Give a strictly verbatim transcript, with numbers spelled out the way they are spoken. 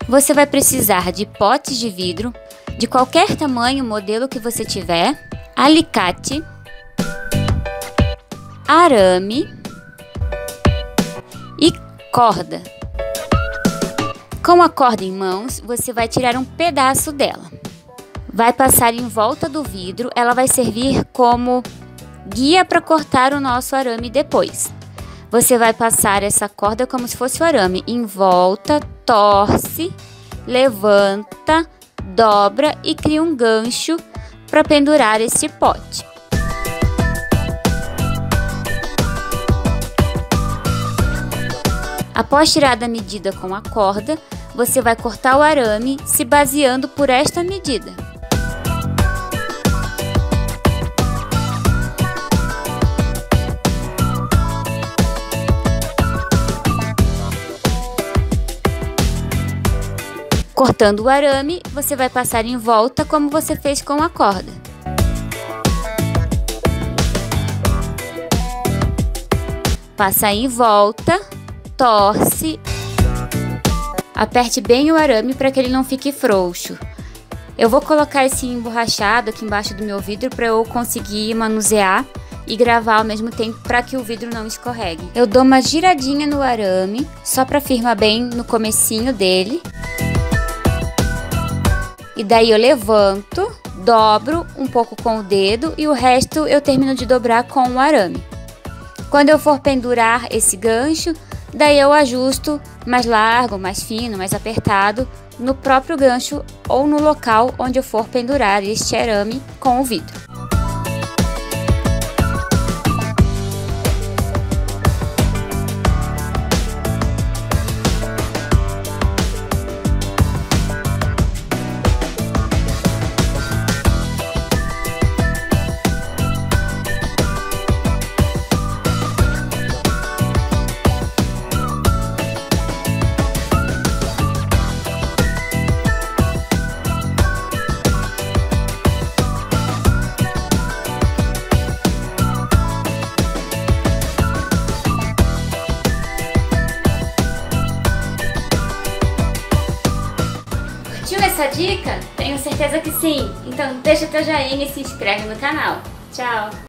Você vai precisar de potes de vidro, de qualquer tamanho, modelo que você tiver, alicate, arame e corda. Com a corda em mãos, você vai tirar um pedaço dela. Vai passar em volta do vidro, ela vai servir como guia para cortar o nosso arame depois. Você vai passar essa corda como se fosse o arame, em volta, torce, levanta, dobra e cria um gancho para pendurar esse pote. Após tirar da medida com a corda, você vai cortar o arame se baseando por esta medida. Cortando o arame, você vai passar em volta como você fez com a corda. Passa em volta, torce, aperte bem o arame para que ele não fique frouxo. Eu vou colocar esse emborrachado aqui embaixo do meu vidro para eu conseguir manusear e gravar ao mesmo tempo para que o vidro não escorregue. Eu dou uma giradinha no arame, só para firmar bem no comecinho dele. E daí eu levanto, dobro um pouco com o dedo e o resto eu termino de dobrar com o arame. Quando eu for pendurar esse gancho, daí eu ajusto mais largo, mais fino, mais apertado no próprio gancho ou no local onde eu for pendurar este arame com o vidro. Curtiu essa dica? Tenho certeza que sim! Então deixa teu joinha e se inscreve no canal. Tchau!